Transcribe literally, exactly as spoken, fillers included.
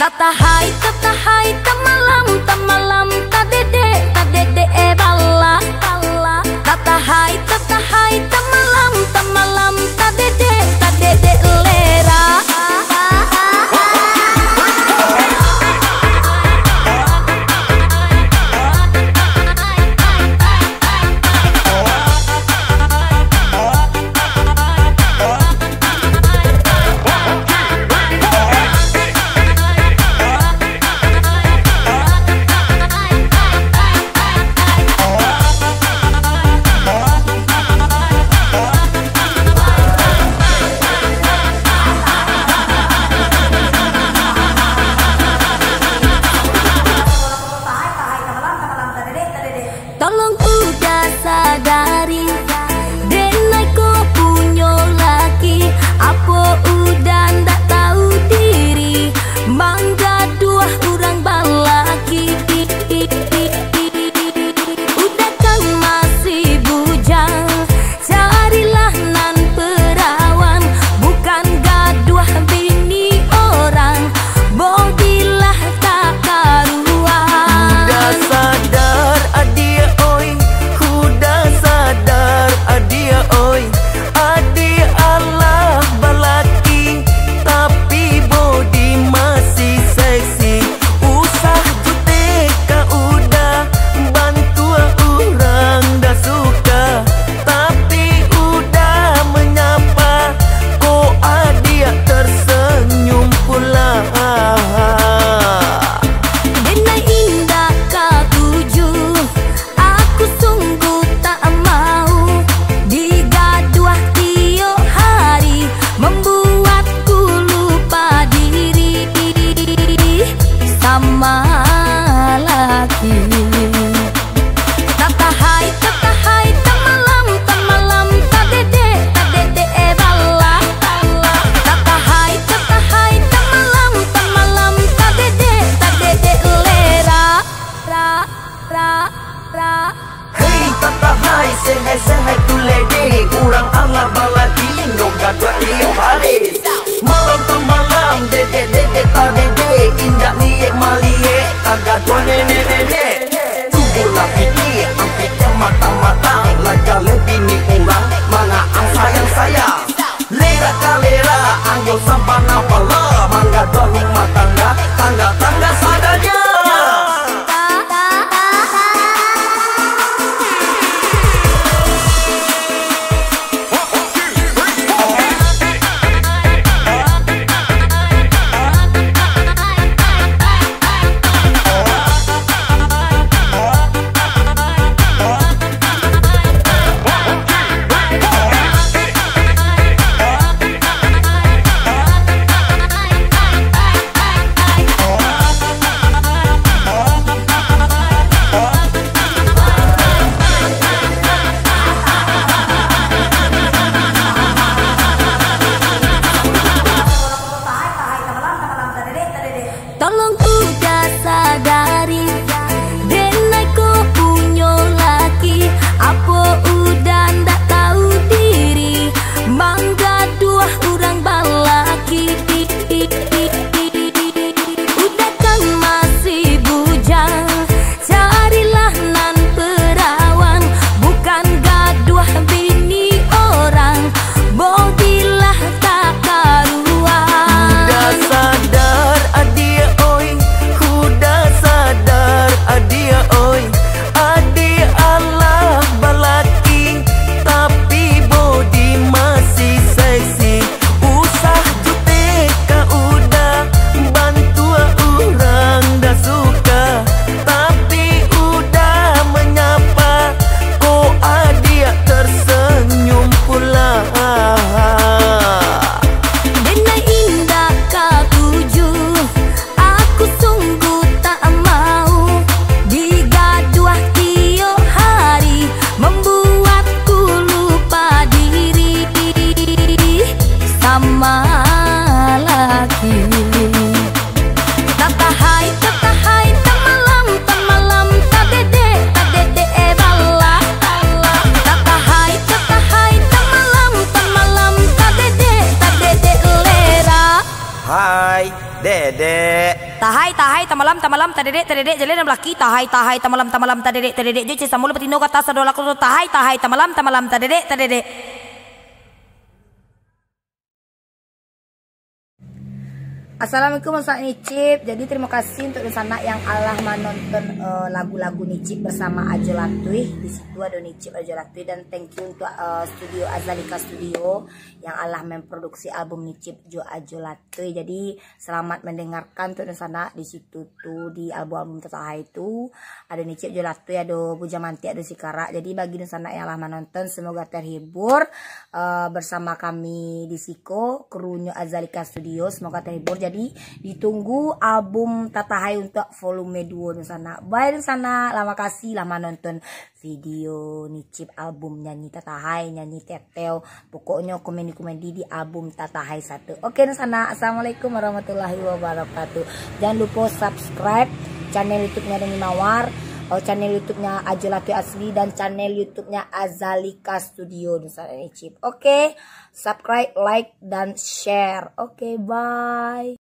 Tatahai, tatahai, tamalam, tamalam, tadede, tadede e bala, bala. Tatahai, tatahai, tamalam, tamalam, tadede, tadede lera. Tolong udah sadari, denai ko punya laki, apa udah ndak tahu diri, mangga dua orang balaki. Udah kan masih bujang, carilah nan perawan, bukan gaduh bini orang, bogilah tak karuan. Udah sadar adia oi, udah sadar adia oi, adia Allah balaki, tapi body masih seksi. Usah jutek ka udah bantu orang dah suka, tapi udah menyapa kok adia tersenyum pula. Denai indah kau tuju, aku sungguh tak mau digaduh tiap hari, membuatku lupa diri sama laki. Tatahai, tatahai, tamalam, tamalam, tadede, tadede e bala, bala. Tatahai, tatahai, tamalam, tamalam, tadede, tadede lera, ra, ra, ra. Hei tatahai, sehat-sehat tu lady, urang Allah balaki, no gaduh tiap hari. Malam tu malam, dede dede tadede, indah liek maliek, gaduh nenek-nenek. Tubuhlah piti, ampit mata-mata, laga lebih ni urang, mana ang sayang-sayang. Lera kalera, anggo sabana pala, mangga doh rumah tangga, tangga-tangga sadanya. Tolong udah sadari, denai ko punya laki, apa udah ndak tahu diri, mangga dua orang balaki. Udah kan masih bujang, carilah nan perawan, bukan gaduh bini orang, bogilah tak karuan. Udah sadar adia oi, udah sadar Tahai tahai tamalam tamalam tadede tadede jale dan belaki tahai tahai tamalam tamalam tadede tadede joci samul petino kata sadola kutu tahai tahai tamalam tamalam tadede tadede. Assalamualaikum Ustaz Nicip. Jadi terima kasih untuk sana yang Allah menonton uh, lagu-lagu Nicip bersama Ajo Latui. Di situ ada Nicip Ajo Latui, dan thank you untuk uh, studio Azalika Studio yang Allah memproduksi album Nicip Jo Ajo Latui. Jadi selamat mendengarkan untuk sana. Di situ tuh di album-album Tatahai itu ada Nicip Jo Latui, ada Puja Manti, ada Sikara. Jadi bagi sana yang Allah menonton semoga terhibur uh, bersama kami di Siko krunya Azalika Studio, semoga terhibur. Jadi ditunggu album Tatahai untuk volume dua di sana. Bye di sana. Lama kasih lama nonton video Nicip album nyanyi Tatahai, nyanyi Teteo. Pokoknya komedi-komedi di album Tatahai satu. Oke di sana. Assalamualaikum warahmatullahi wabarakatuh. Jangan lupa subscribe channel YouTube-nya Deni Mawar, oh, channel YouTube-nya Ajo Latui Asli, dan channel YouTube-nya Azalika Studio di sana Nicip. Oke, subscribe, like, dan share. Oke, bye.